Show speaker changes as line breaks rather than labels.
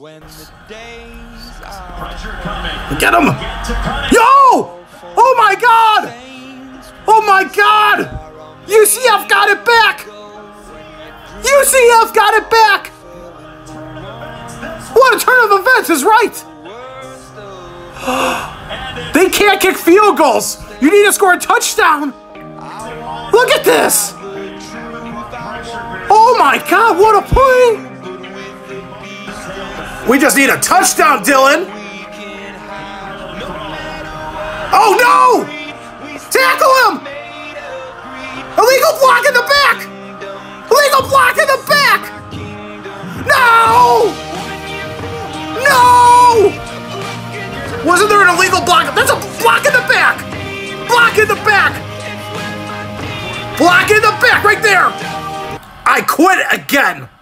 Get him! Yo! Oh my God! Oh my God! UCF got it back! UCF got it back! What a turn of events is right! They can't kick field goals! You need to score a touchdown! Look at this! Oh my God, what a play! We just need a touchdown, Dylan! Oh no! Tackle him! Illegal block in the back! Illegal block in the back! No! No! Wasn't there an illegal block? That's a block in the back! Block in the back! Block in the back, right there! I quit again!